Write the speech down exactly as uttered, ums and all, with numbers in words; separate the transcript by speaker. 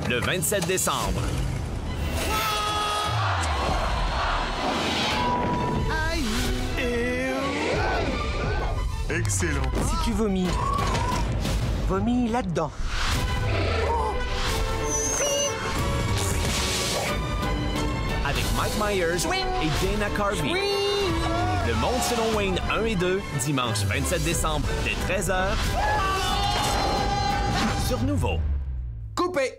Speaker 1: le vingt-sept décembre.
Speaker 2: Aïe!
Speaker 3: Excellent.
Speaker 2: Si tu vomis, vomis là-dedans.
Speaker 1: Avec Mike Myers et Dana Carvey. Le Monde selon Wayne un et deux, dimanche vingt-sept décembre, dès treize heures, sur Noovo.
Speaker 2: Coupé!